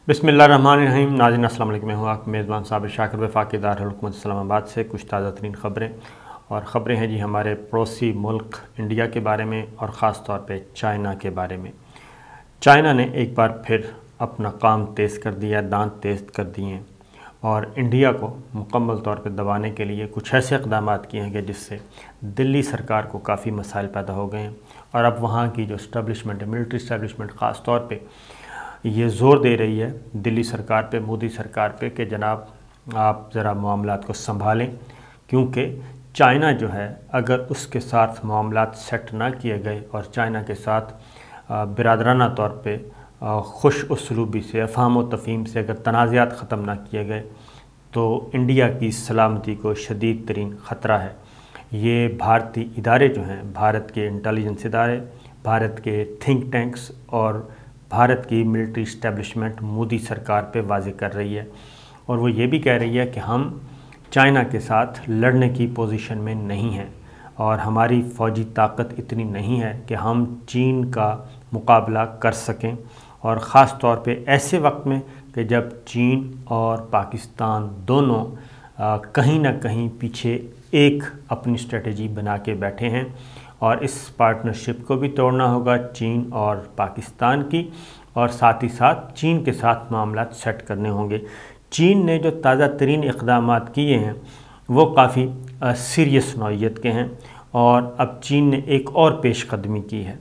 बिस्मिल्लाहिर्रहमानिर्रहीम। नाज़रीन अस्सलाम वालेकुम। मैं हूँ आपका मेज़बान साबिर शाकिर वफाकी दारुल इस्लामाबाद से कुछ ताज़ा तरीन ख़बरें और ख़बरें हैं जी हमारे पड़ोसी मुल्क इंडिया के बारे में और ख़ास तौर पे चाइना के बारे में। चाइना ने एक बार फिर अपना काम तेज़ कर दिया, दांत तेज़ कर दिए और इंडिया को मुकम्मल तौर पे दबाने के लिए कुछ ऐसे इक़दाम किए हैं कि जिससे दिल्ली सरकार को काफ़ी मसाइल पैदा हो गए हैं और अब वहाँ की जो इस्टेब्लिशमेंट है, मिलिट्री इस्टेब्लिशमेंट ख़ास तौर पे ये ज़ोर दे रही है दिल्ली सरकार पे, मोदी सरकार पे कि जनाब आप ज़रा मामलात को संभालें, क्योंकि चाइना जो है अगर उसके साथ मामलात सेट ना किए गए और चाइना के साथ बिरादराना तौर पे खुश उसलूबी से, अफ़हाम व तफ़हीम से अगर तनाज़ात ख़त्म ना किए गए तो इंडिया की सलामती को शदीद तरीन ख़तरा है। ये भारतीय इदारे जो हैं, भारत के इंटेलिजेंस इदारे, भारत के थिंक टैंक्स और भारत की मिलिट्री इस्टेब्लिशमेंट मोदी सरकार पे वाज़ेह कर रही है और वो ये भी कह रही है कि हम चाइना के साथ लड़ने की पोजीशन में नहीं हैं और हमारी फ़ौजी ताकत इतनी नहीं है कि हम चीन का मुकाबला कर सकें, और ख़ास तौर पे ऐसे वक्त में कि जब चीन और पाकिस्तान दोनों कहीं ना कहीं पीछे एक अपनी स्ट्रेटजी बना के बैठे हैं और इस पार्टनरशिप को भी तोड़ना होगा चीन और पाकिस्तान की, और साथ ही साथ चीन के साथ मामला सेट करने होंगे। चीन ने जो ताज़ा तरीन इक़दाम किए हैं वो काफ़ी सीरियस नौइयत के हैं और अब चीन ने एक और पेशकदमी की है।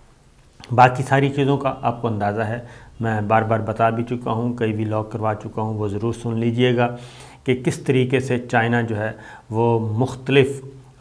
बाकी सारी चीज़ों का आपको अंदाज़ा है, मैं बार बार बता भी चुका हूँ, कई व्लॉग करवा चुका हूँ, वो ज़रूर सुन लीजिएगा कि किस तरीके से चाइना जो है वो मुख्तलिफ़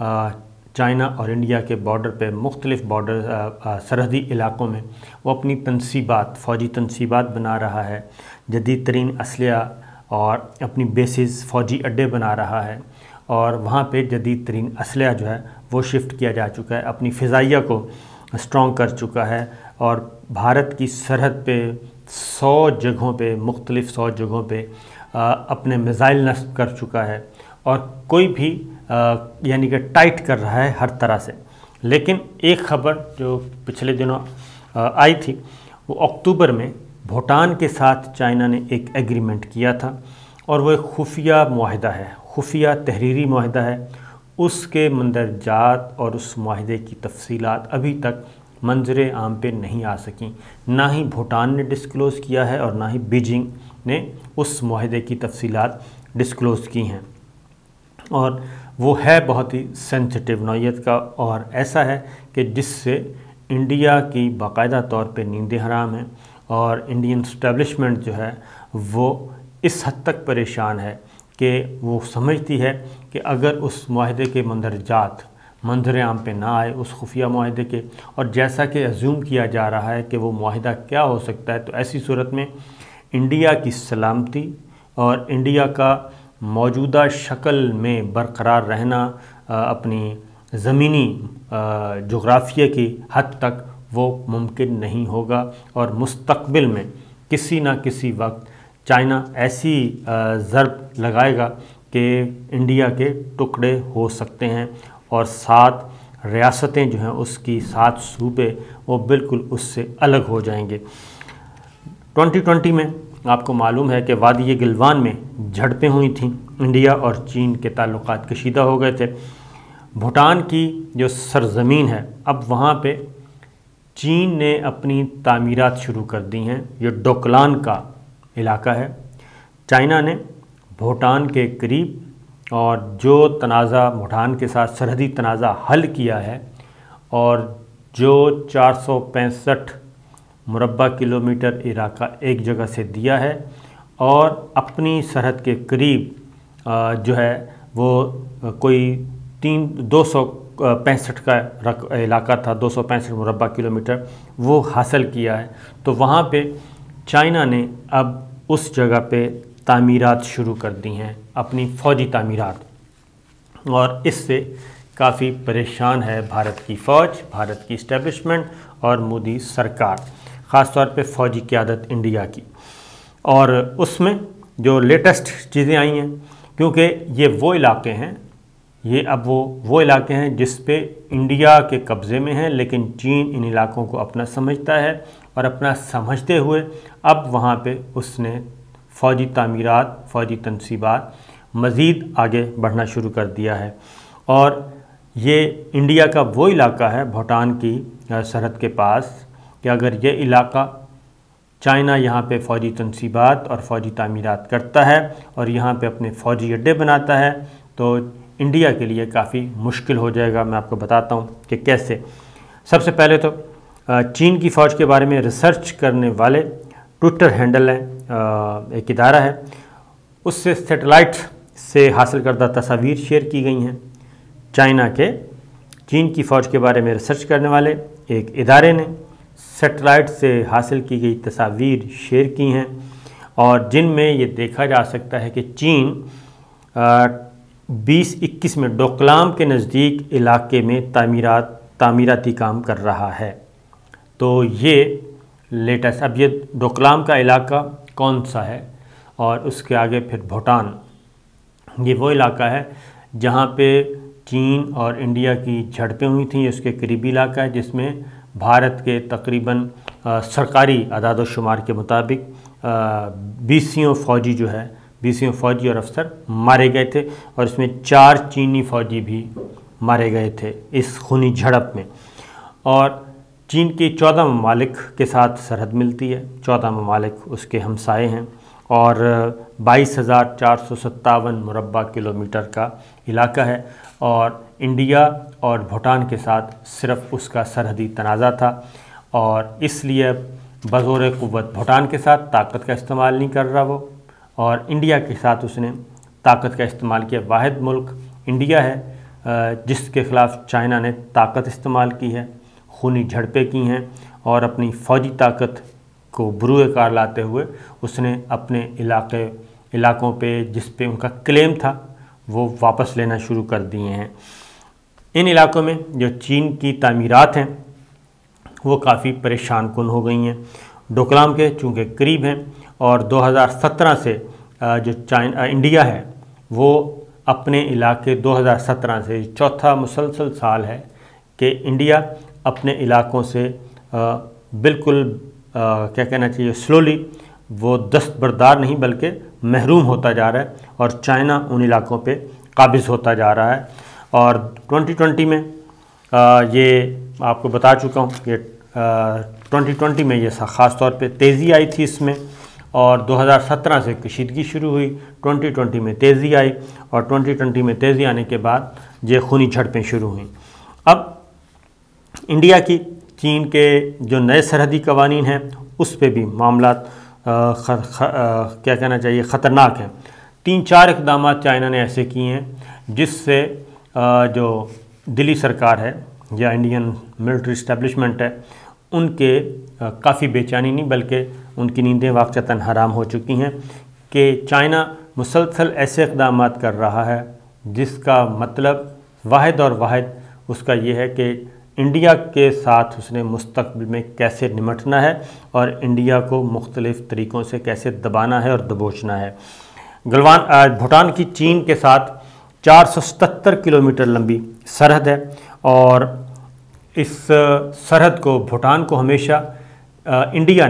चाइना और इंडिया के बॉर्डर पे मुख्तलिफ़ बॉर्डर सरहदी इलाक़ों में वो अपनी तनसीबात, फ़ौजी तनसीबात बना रहा है, जदीद तरीन असलहा और अपनी बेसिस फ़ौजी अड्डे बना रहा है और वहाँ पे जदीद तरीन असलहा जो है वो शिफ्ट किया जा चुका है, अपनी फ़िज़ाइया को स्ट्रॉन्ग कर चुका है और भारत की सरहद पे 100 जगहों पे, मुख्तलिफ़ 100 जगहों पे अपने मिज़ाइल नस्ब कर चुका है और कोई भी यानी कि टाइट कर रहा है हर तरह से। लेकिन एक ख़बर जो पिछले दिनों आई थी वो अक्टूबर में भूटान के साथ चाइना ने एक एग्रीमेंट किया था और वो एक खुफिया मुआहदा है, खुफिया तहरीरी मुआहदा है। उसके मंदरजात और उस मुआहदे की तफसीलात अभी तक मंजर आम पे नहीं आ सकी, ना ही भूटान ने डिस्क्लोज़ किया है और ना ही बीजिंग ने उस मुआहदे की तफसीलात डिस्क्लोज़ की हैं और वो है बहुत ही सेंसिटिव नौइयत का और ऐसा है कि जिससे इंडिया की बाकायदा तौर पे नींदें हराम हैं और इंडियन इस्टेब्लिशमेंट जो है वो इस हद तक परेशान है कि वो समझती है कि अगर उस मुआहदे के मंदरजात मंजर आम पे ना आए, उस खुफिया मुआहदे के, और जैसा कि अज्यूम किया जा रहा है कि वो मुआहदा क्या हो सकता है, तो ऐसी सूरत में इंडिया की सलामती और इंडिया का मौजूदा शक्ल में बरकरार रहना अपनी ज़मीनी जोग्राफिया की हद तक वो मुमकिन नहीं होगा और मुस्तक़बिल में किसी न किसी वक्त चाइना ऐसी ज़रब लगाएगा कि इंडिया के टुकड़े हो सकते हैं और 7 रियासतें जो हैं उसकी 7 सूबे वो बिल्कुल उससे अलग हो जाएंगे। 2020 में आपको मालूम है कि वादी गिलवान में झड़पें हुई थीं, इंडिया और चीन के ताल्लुकात कशीदा हो गए थे। भूटान की जो सरज़मीन है अब वहाँ पे चीन ने अपनी तामीरात शुरू कर दी हैं। ये डोकलान का इलाका है, चाइना ने भूटान के करीब, और जो तनाज़ा भूटान के साथ सरहदी तनाज़ा हल किया है और जो 465 मुरब्बा किलोमीटर इलाका एक जगह से दिया है और अपनी सरहद के करीब जो है वो कोई 265 का इलाका था, 265 मुरब्बा किलोमीटर वो हासिल किया है। तो वहाँ पे चाइना ने अब उस जगह पे तामीरात शुरू कर दी हैं, अपनी फ़ौजी तामीरात, और इससे काफ़ी परेशान है भारत की फ़ौज, भारत की इस्टेब्लिशमेंट और मोदी सरकार, ख़ास तौर पे फ़ौजी क़यादत इंडिया की। और उसमें जो लेटेस्ट चीज़ें आई हैं, क्योंकि ये वो इलाके हैं, یہ اب وہ علاقے ہیں جس پہ انڈیا کے قبضے میں ہیں، لیکن چین ان علاقوں کو اپنا سمجھتا ہے، اور اپنا سمجھتے ہوئے اب وہاں پہ اس نے فوجی تعمیرات، فوجی تنصیبات مزید آگے بڑھنا شروع کر دیا ہے۔ اور یہ انڈیا کا وہ علاقہ ہے بھوٹان کی سرحد کے پاس کہ اگر یہ علاقہ چائنا یہاں پہ فوجی تنصیبات اور فوجی تعمیرات کرتا ہے اور یہاں پہ اپنے فوجی اڈے بناتا ہے تو انڈیا کے لیے کافی مشکل ہو جائے گا۔ میں آپ کو بتاتا ہوں کہ کیسے۔ سب سے پہلے تو چین کی فوج کے بارے میں ریسرچ کرنے والے ٹویٹر ہینڈل ہیں، ایک ادارہ ہے، اس سے سیٹلائٹ سے حاصل کردہ تصاویر شیئر کی گئی ہیں۔ چین کی فوج کے بارے میں ریسرچ کرنے والے ایک ادارے نے سیٹلائٹ سے حاصل کی گئی تصاویر شیئر کی ہیں، اور جن میں یہ دیکھا جا سکتا ہے کہ چین 2021 میں ڈوکلام کے نزدیک علاقے میں تعمیراتی کام کر رہا ہے۔ تو یہ لیٹسٹ، اب یہ ڈوکلام کا علاقہ کون سا ہے اور اس کے آگے پھر بھوٹان، یہ وہ علاقہ ہے جہاں پہ چین اور انڈیا کی جھڑپیں ہوئی تھیں۔ اس کے قریبی علاقہ ہے جس میں بھارت کے تقریباً سرکاری اعداد و شمار کے مطابق 20 فوجی اور افسر مارے گئے تھے، اور اس میں 4 چینی فوجی بھی مارے گئے تھے اس خونی جھڑپ میں۔ اور چین کی 14 ممالک کے ساتھ سرحد ملتی ہے، 14 ممالک اس کے ہمسائے ہیں، اور 22,457 مربع کلومیٹر کا علاقہ ہے، اور انڈیا اور بھوٹان کے ساتھ صرف اس کا سرحدی تنازع تھا، اور اس لیے بزور قوت بھوٹان کے ساتھ طاقت کا استعمال نہیں کر رہا وہ، اور انڈیا کے ساتھ اس نے طاقت کا استعمال کیا۔ واحد ملک انڈیا ہے جس کے خلاف چائنا نے طاقت استعمال کی ہے، خونی جھڑپیں کی ہیں، اور اپنی فوجی طاقت کو بروئے کار لاتے ہوئے اس نے اپنے علاقوں پہ جس پہ ان کا کلیم تھا وہ واپس لینا شروع کر دیے ہیں۔ ان علاقوں میں جو چین کی تعمیرات ہیں وہ کافی پریشان کن ہو گئی ہیں، ڈوکلام کے چونکہ قریب ہیں، اور 2017 سے جو انڈیا ہے وہ اپنے علاقے 2017 سے چوتھا مسلسل سال ہے کہ انڈیا اپنے علاقوں سے بالکل کیا کہنا چاہیے سلولی وہ دستبردار نہیں بلکہ محروم ہوتا جا رہا ہے، اور چائنا ان علاقوں پہ قابض ہوتا جا رہا ہے۔ اور 2020 میں یہ آپ کو بتا چکا ہوں کہ 2020 میں یہ خاص طور پہ تیزی آئی تھی اس میں، اور 2017 سے کشیدگی شروع ہوئی، 2020 میں تیزی آئی، اور 2020 میں تیزی آنے کے بعد یہ خونی جھڑپیں شروع ہوئیں۔ اب انڈیا کی چین کے جو نئے سرحدی قوانین ہیں اس پہ بھی معاملات کیا کہنا چاہیے خطرناک ہیں۔ 3-4 اقدامات چائنا نے ایسے کیے ہیں جس سے جو دلی سرکار ہے یا انڈین ملٹری اسٹیبلشمنٹ ہے ان کے کافی بے چینی نہیں بلکہ ان کی نیندیں واقعتاً حرام ہو چکی ہیں کہ چائنا مسلسل ایسے اقدامات کر رہا ہے جس کا مطلب واحد اور واحد اس کا یہ ہے کہ انڈیا کے ساتھ اس نے مستقبل میں کیسے نمٹنا ہے اور انڈیا کو مختلف طریقوں سے کیسے دبانا ہے اور دبوچنا ہے۔ بھوٹان کی چین کے ساتھ 477 کلومیٹر لمبی سرحد ہے، اور اس سرحد کو بھوٹان کو ہمیشہ انڈیا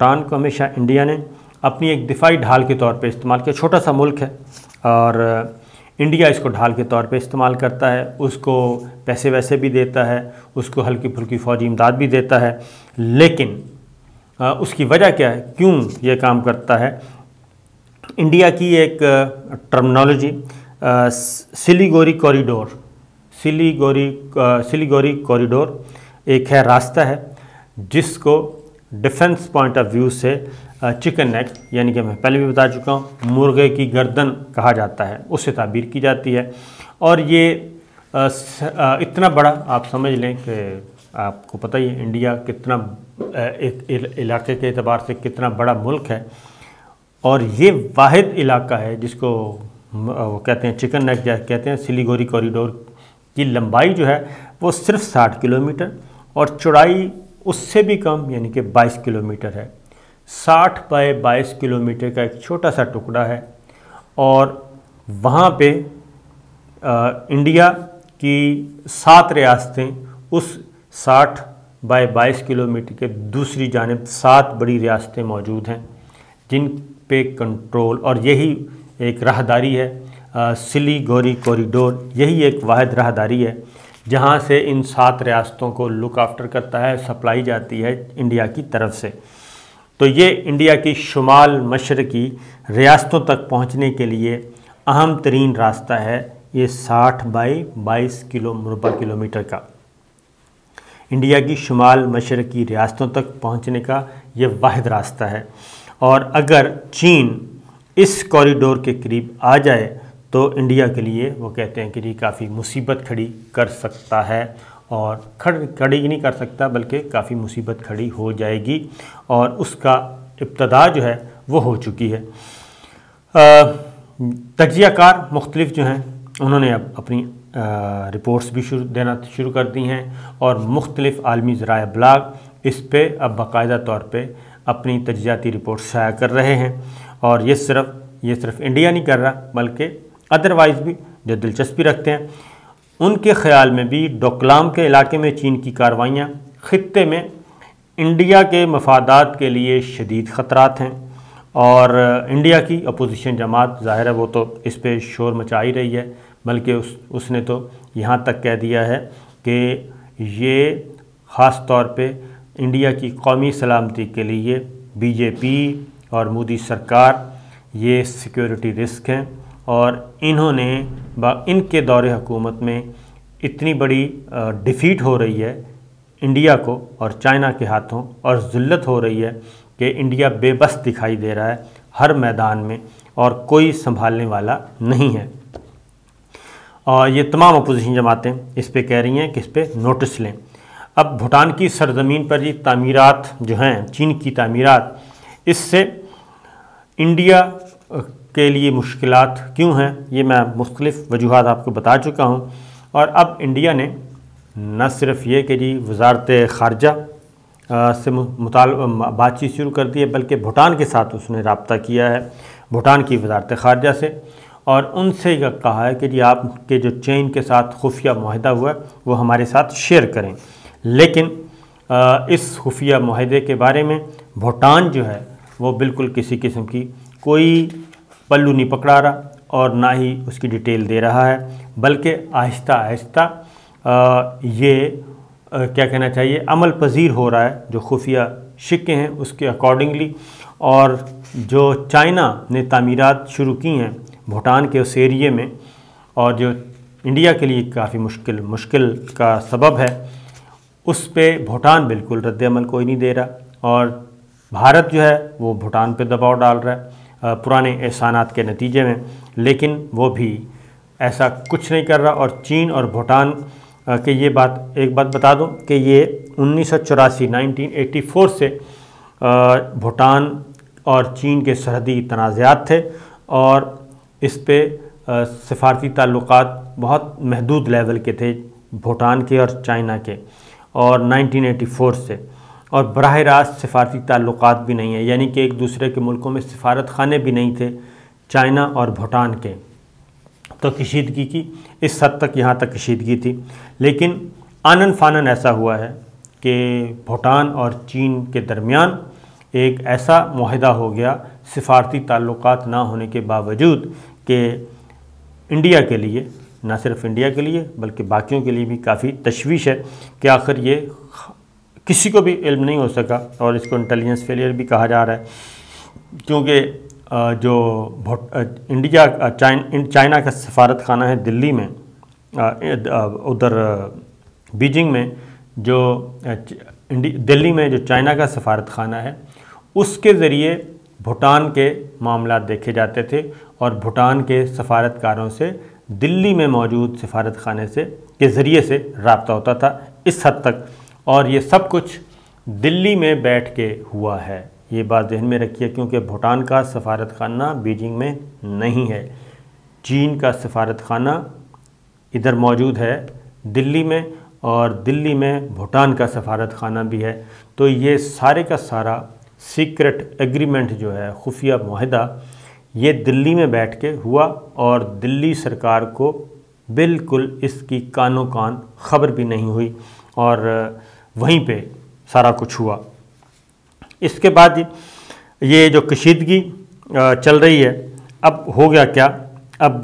نے اپنی ایک دفاعی ڈھال کے طور پہ استعمال کیا۔ چھوٹا سا ملک ہے اور انڈیا اس کو ڈھال کے طور پہ استعمال کرتا ہے، اس کو پیسے ویسے بھی دیتا ہے، اس کو ہلکی پھلکی فوجی امداد بھی دیتا ہے، لیکن اس کی وجہ کیا ہے، کیوں یہ کام کرتا ہے؟ انڈیا کی ایک ٹرمنالوجی سلیگوری کوریڈور ایک ہے، راستہ ہے جس کو ڈیفنس پوائنٹ آف ویو سے چکن نیک یعنی کہ میں پہلے بھی بتا چکا ہوں مرغے کی گردن کہا جاتا ہے، اس سے تعبیر کی جاتی ہے۔ اور یہ اتنا بڑا آپ سمجھ لیں کہ آپ کو پتہ ہی ہے انڈیا کتنا ایک علاقے کے اعتبار سے کتنا بڑا ملک ہے، اور یہ واحد علاقہ ہے جس کو وہ کہتے ہیں چکن نیک کہتے ہیں۔ سلیگوری کوریڈور کی لمبائی جو ہے وہ صرف 60 کلومیٹر اور چوڑائی اس سے بھی کم یعنی کہ 22 کلومیٹر ہے۔ 60 بائی 22 کلومیٹر کا ایک چھوٹا سا ٹکڑا ہے، اور وہاں پہ انڈیا کی 7 ریاستیں اس 60/22 کلومیٹر کے دوسری جانب 7 بڑی ریاستیں موجود ہیں جن پہ کنٹرول، اور یہی ایک راہداری ہے، سلیگوری کوریڈور، یہی ایک واحد راہداری ہے جہاں سے ان 7 ریاستوں کو لک آفٹر کرتا ہے، سپلائی جاتی ہے انڈیا کی طرف سے۔ تو یہ انڈیا کی شمال مشرقی ریاستوں تک پہنچنے کے لیے اہم ترین راستہ ہے یہ 60/22 مربع کلومیٹر کا۔ انڈیا کی شمال مشرقی ریاستوں تک پہنچنے کا یہ واحد راستہ ہے، اور اگر چین اس کوریڈور کے قریب آ جائے تو انڈیا کے لیے وہ کہتے ہیں کہ جی کافی مصیبت کھڑی کر سکتا ہے، اور کھڑی نہیں کر سکتا بلکہ کافی مصیبت کھڑی ہو جائے گی، اور اس کا ابتدا جو ہے وہ ہو چکی ہے۔ تجزیہ کار مختلف جو ہیں انہوں نے اب اپنی رپورٹس بھی دینا شروع کر دی ہیں، اور مختلف عالمی ذرائع ابلاغ اس پہ اب باقاعدہ طور پہ اپنی تجزیاتی رپورٹ شائع کر رہے ہیں، اور یہ صرف انڈیا نہیں کر رہا بلکہ ادروائز بھی جو دلچسپی رکھتے ہیں ان کے خیال میں بھی ڈوکلام کے علاقے میں چین کی کارروائیاں خطے میں انڈیا کے مفادات کے لیے شدید خطرات ہیں، اور انڈیا کی اپوزیشن جماعت ظاہر ہے وہ تو اس پہ شور مچا ہی رہی ہے، بلکہ اس نے تو یہاں تک کہہ دیا ہے کہ یہ خاص طور پہ انڈیا کی قومی سلامتی کے لیے بی جے پی اور مودی سرکار یہ سیکیورٹی رسک ہیں، اور انہوں نے ان کے دور حکومت میں اتنی بڑی ڈیفیٹ ہو رہی ہے انڈیا کو اور چائنا کے ہاتھوں، اور ذلت ہو رہی ہے کہ انڈیا بے بس دکھائی دے رہا ہے ہر میدان میں، اور کوئی سنبھالنے والا نہیں ہے۔ اور یہ تمام اپوزیشن جماعتیں اس پہ کہہ رہی ہیں کہ اس پہ نوٹس لیں۔ اب بھوٹان کی سرزمین پر یہ تعمیرات جو ہیں چین کی تعمیرات، اس سے انڈیا کے لیے مشکلات کیوں ہیں یہ میں مختلف وجوہات آپ کو بتا چکا ہوں، اور اب انڈیا نے نہ صرف یہ کہ جی وزارت خارجہ سے بات چیت شروع کر دی ہے، بلکہ بھوٹان کے ساتھ اس نے رابطہ کیا ہے، بھوٹان کی وزارت خارجہ سے، اور ان سے یہ کہا ہے کہ جی آپ کے جو چین کے ساتھ خفیہ معاہدہ ہوا ہے وہ ہمارے ساتھ شیئر کریں، لیکن اس خفیہ معاہدے کے بارے میں بھوٹان جو ہے وہ بالکل کسی قسم کی کوئی پلو نہیں پکڑا رہا، اور نہ ہی اس کی ڈیٹیل دے رہا ہے، بلکہ آہستہ آہستہ یہ کیا کہنا چاہیے عمل پذیر ہو رہا ہے جو خفیہ شکیں ہیں اس کے اکارڈنگلی، اور جو چائنا نے تعمیرات شروع کی ہیں بھوٹان کے اس ایریے میں، اور جو انڈیا کے لیے کافی مشکل کا سبب ہے، اس پہ بھوٹان بالکل رد عمل کوئی نہیں دے رہا، اور بھارت جو ہے وہ بھوٹان پہ دباؤ ڈال رہا ہے پرانے احسانات کے نتیجے میں، لیکن وہ بھی ایسا کچھ نہیں کر رہا۔ اور چین اور بھوٹان کہ ایک بات بتا دوں کہ یہ 1984 سے بھوٹان اور چین کے سرحدی تنازعات تھے، اور اس پہ سفارتی تعلقات بہت محدود لیول کے تھے بھوٹان کے اور چائنا کے، اور 1984 سے، اور براہ راست سفارتی تعلقات بھی نہیں ہیں، یعنی کہ ایک دوسرے کے ملکوں میں سفارت خانے بھی نہیں تھے چائنا اور بھوٹان کے، تو کشیدگی کی اس حد تک یہاں تک کشیدگی تھی، لیکن آنن فانن ایسا ہوا ہے کہ بھوٹان اور چین کے درمیان ایک ایسا معاہدہ ہو گیا سفارتی تعلقات نہ ہونے کے باوجود کہ انڈیا کے لیے، نہ صرف انڈیا کے لیے بلکہ باقیوں کے لیے بھی کافی تشویش ہے کہ آخر یہ کسی کو بھی علم نہیں ہو سکا، اور اس کو انٹیلیجنس فیلئر بھی کہا جا رہا ہے، کیونکہ جو چائنا کا سفارت خانہ ہے دلی میں، ادھر بیجنگ میں، جو دلی میں جو چائنا کا سفارت خانہ ہے اس کے ذریعے بھوٹان کے معاملات دیکھے جاتے تھے، اور بھوٹان کے سفارتکاروں سے دلی میں موجود سفارت خانے کے ذریعے سے رابطہ ہوتا تھا اس حد تک، اور یہ سب کچھ دلی میں بیٹھ کے ہوا ہے، یہ بات ذہن میں رکھیے، کیونکہ بھوٹان کا سفارت خانہ بیجنگ میں نہیں ہے، چین کا سفارت خانہ ادھر موجود ہے دلی میں، اور دلی میں بھوٹان کا سفارت خانہ بھی ہے، تو یہ سارے کا سارا سیکرٹ ایگریمنٹ جو ہے خفیہ معاہدہ یہ دلی میں بیٹھ کے ہوا، اور دلی سرکار کو بالکل اس کی کانوں کان خبر بھی نہیں ہوئی اور وہیں پہ سارا کچھ ہوا۔ اس کے بعد یہ جو کشیدگی چل رہی ہے، اب ہو گیا کیا، اب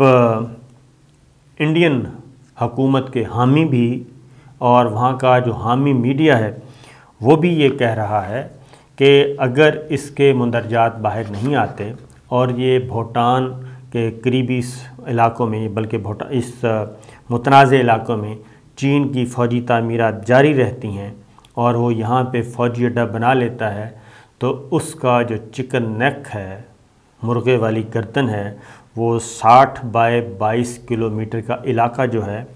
انڈین حکومت کے حامی بھی اور وہاں کا جو حامی میڈیا ہے وہ بھی یہ کہہ رہا ہے کہ اگر اس کے مندرجات باہر نہیں آتے اور یہ بھوٹان کے قریبی علاقوں میں، بلکہ اس متنازع علاقوں میں چین کی فوجی تعمیرات جاری رہتی ہیں اور وہ یہاں پہ فوجی اڈہ بنا لیتا ہے، تو اس کا جو چکن نیک ہے، مرغے والی گردن ہے، وہ 60 بائی 22 کلومیٹر کا علاقہ جو ہے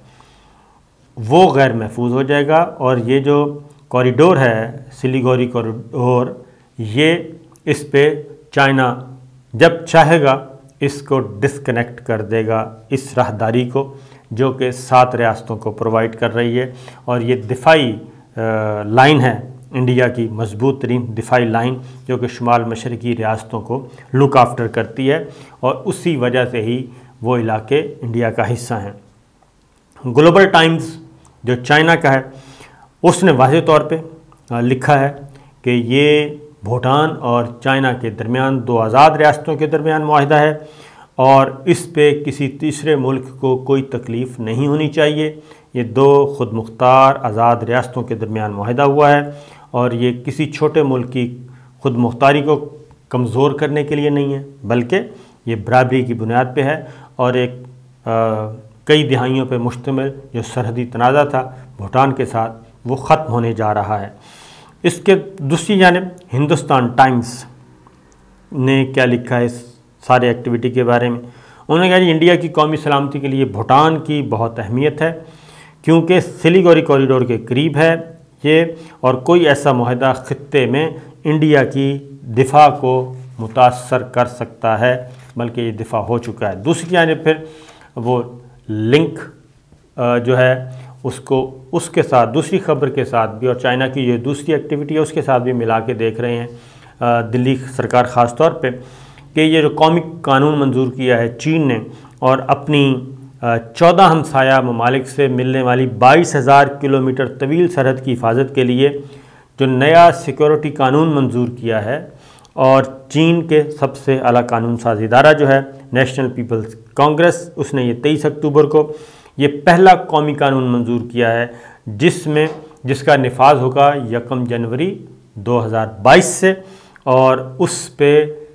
وہ غیر محفوظ ہو جائے گا، اور یہ جو کوریڈور ہے سلیگوری کوریڈور، یہ اس پہ چائنا جب چاہے گا اس کو ڈسکنیکٹ کر دے گا، اس راہداری کو جو کہ 7 ریاستوں کو پرووائڈ کر رہی ہے، اور یہ دفاعی لائن ہے انڈیا کی، مضبوط ترین دفاعی لائن جو کہ شمال مشرقی ریاستوں کو لک آفٹر کرتی ہے، اور اسی وجہ سے ہی وہ علاقے انڈیا کا حصہ ہیں۔ گلوبل ٹائمز جو چائنا کا ہے اس نے واضح طور پہ لکھا ہے کہ یہ بھوٹان اور چائنا کے درمیان 2 آزاد ریاستوں کے درمیان معاہدہ ہے، اور اس پہ کسی تیسرے ملک کو کوئی تکلیف نہیں ہونی چاہیے۔ یہ 2 خود مختار آزاد ریاستوں کے درمیان معاہدہ ہوا ہے، اور یہ کسی چھوٹے ملک کی خود مختاری کو کمزور کرنے کے لیے نہیں ہے، بلکہ یہ برابری کی بنیاد پہ ہے، اور ایک کئی دہائیوں پہ مشتمل جو سرحدی تنازع تھا بھوٹان کے ساتھ وہ ختم ہونے جا رہا ہے۔ اس کے دوسری جانب ہندوستان ٹائمز نے کیا لکھا ہے اس سارے ایکٹیویٹی کے بارے میں؟ انہوں نے کہا کہ انڈیا کی قومی سلامتی کے لیے بھوٹان کی بہت اہمیت ہے، کیونکہ سلیگوری کوریڈور کے قریب ہے یہ، اور کوئی ایسا معاہدہ خطے میں انڈیا کی دفاع کو متاثر کر سکتا ہے، بلکہ یہ دفاع ہو چکا ہے۔ دوسری جانب پھر وہ لنک جو ہے اس کے ساتھ دوسری خبر کے ساتھ بھی، اور چائنا کی یہ دوسری ایکٹیویٹی ہے اس کے ساتھ بھی ملا کے دیکھ رہے ہیں دلی سرکار خاص طور پہ، کہ یہ جو قومی قانون منظور کیا ہے چین نے، اور اپنی 14 ہمسایہ ممالک سے ملنے والی 22,000 کلومیٹر طویل سرحد کی حفاظت کے لیے جو نیا سیکورٹی قانون منظور کیا ہے، اور چین کے سب سے اعلیٰ قانون ساز ادارہ جو ہے نیشنل پیپلز کانگریس، اس نے یہ 23 اکتوبر کو یہ پہلا قومی قانون منظور کیا ہے، جس کا نفاذ ہوگا 1 جنوری 2022 سے، اور اس پہ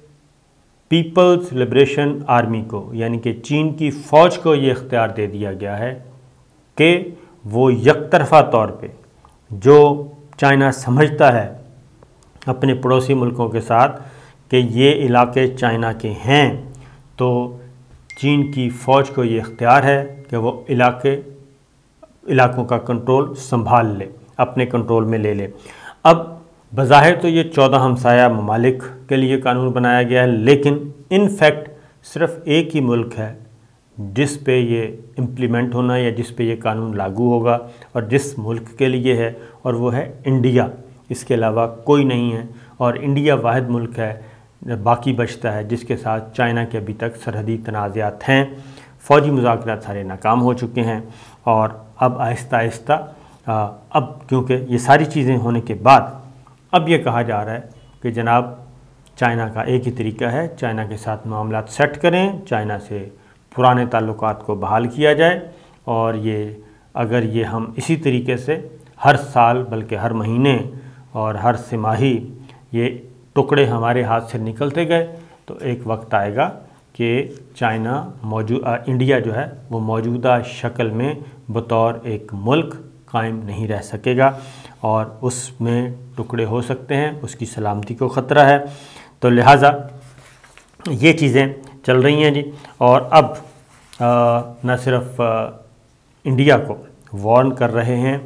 پیپلز لبریشن آرمی کو، یعنی کہ چین کی فوج کو یہ اختیار دے دیا گیا ہے کہ وہ یک طرفہ طور پہ جو چائنا سمجھتا ہے اپنے پڑوسی ملکوں کے ساتھ کہ یہ علاقے چائنا کے ہیں، تو چین کی فوج کو یہ اختیار ہے کہ وہ علاقوں کا کنٹرول سنبھال لے، اپنے کنٹرول میں لے لے۔ اب بظاہر تو یہ 14 ہمسایہ ممالک کے لیے قانون بنایا گیا ہے، لیکن ان فیکٹ صرف ایک ہی ملک ہے جس پہ یہ امپلیمنٹ ہونا یا جس پہ یہ قانون لاگو ہوگا، اور جس ملک کے لیے ہے، اور وہ ہے انڈیا۔ اس کے علاوہ کوئی نہیں ہے، اور انڈیا واحد ملک ہے باقی بچتا ہے جس کے ساتھ چائنا کے ابھی تک سرحدی تنازعات ہیں۔ فوجی مذاکرات سارے ناکام ہو چکے ہیں، اور اب آہستہ آہستہ اب کیونکہ یہ ساری چیزیں ہونے کے بعد اب یہ کہا جا رہا ہے کہ جناب چائنا کا ایک ہی طریقہ ہے، چائنا کے ساتھ معاملات سیٹ کریں، چائنا سے پرانے تعلقات کو بحال کیا جائے، اور اگر یہ ہم اسی طریقے سے ہر سال بلکہ ہر مہینے اور ہر سہ ماہی یہ ٹکڑے ہمارے ہاتھ سے نکلتے گئے تو ایک وقت آئے گا کہ انڈیا جو ہے وہ موجودہ شکل میں بطور ایک ملک قائم نہیں رہ سکے گا، اور اس میں ٹکڑے ہو سکتے ہیں، اس کی سلامتی کو خطرہ ہے۔ تو لہٰذا یہ چیزیں چل رہی ہیں جی، اور اب نہ صرف انڈیا کو وارن کر رہے ہیں،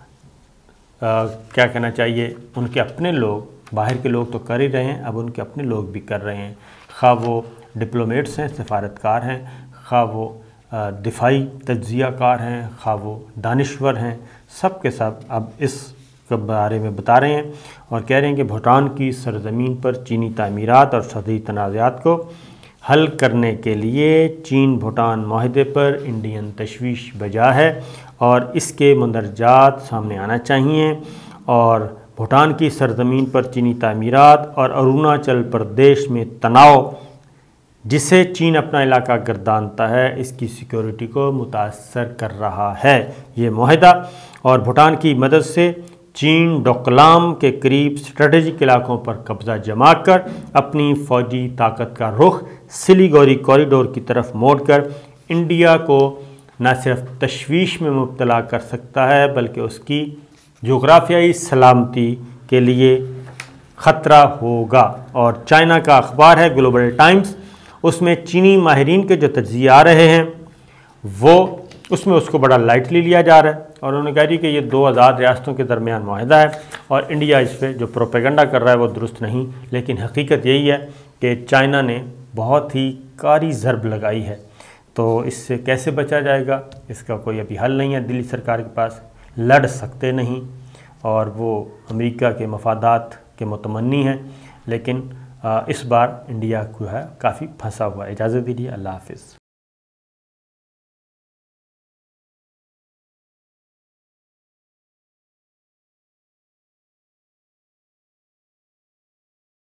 کیا کہنا چاہیے، ان کے اپنے لوگ، باہر کے لوگ تو کر ہی رہے ہیں، اب ان کے اپنے لوگ بھی کر رہے ہیں، خواہ وہ ڈپلومیٹس ہیں، سفارتکار ہیں، خواہ وہ دفاعی تجزیہ کار ہیں، خواہ وہ دانشور ہیں، سب کے سب اب اس کے بارے میں بتا رہے ہیں، اور کہہ رہے ہیں کہ بھوٹان کی سرزمین پر چینی تعمیرات اور سرحدی تنازعات کو حل کرنے کے لیے چین بھوٹان معاہدے پر انڈین تشویش بجا ہے اور اس کے مندرجات سامنے آنا چاہیے، اور بھوٹان کی سرزمین پر چینی تعمیرات اور اروناچل پردیش میں تناؤ جسے چین اپنا علاقہ گردانتا ہے اس کی سیکیورٹی کو متاثر کر رہا ہے۔ یہ معاہدہ اور بھوٹان کی مدد سے چین ڈوکلام کے قریب اسٹریٹجک علاقوں پر قبضہ جما کر اپنی فوجی طاقت کا رخ سلیگوری کوریڈور کی طرف موڑ کر انڈیا کو نہ صرف تشویش میں مبتلا کر سکتا ہے بلکہ اس کی جغرافیائی سلامتی کے لیے خطرہ ہوگا۔ اور چائنا کا اخبار ہے گلوبل ٹائمز، اس میں چینی ماہرین کے جو تجزیے آ رہے ہیں اس میں اس کو بڑا لائٹلی لیا جا رہا ہے، اور انہوں نے کہا کہ یہ 2 آزاد ریاستوں کے درمیان معاہدہ ہے اور انڈیا اس پہ جو پروپیگنڈا کر رہا ہے وہ درست نہیں، لیکن حقیقت یہی ہے کہ چائنا نے بہت ہی کاری ضرب لگائی ہے۔ تو اس سے کیسے بچا جائے گا، اس کا کوئی ابھی حل نہیں ہے۔ دلی سرکار کے پاس لڑ سکتے نہیں اور وہ امریکہ کے مفادات کے متمنی ہیں، لیکن اس بار انڈیا کو ہے کافی پھنسا ہوا ہے۔ اجازت دیجیے، اللہ حافظ۔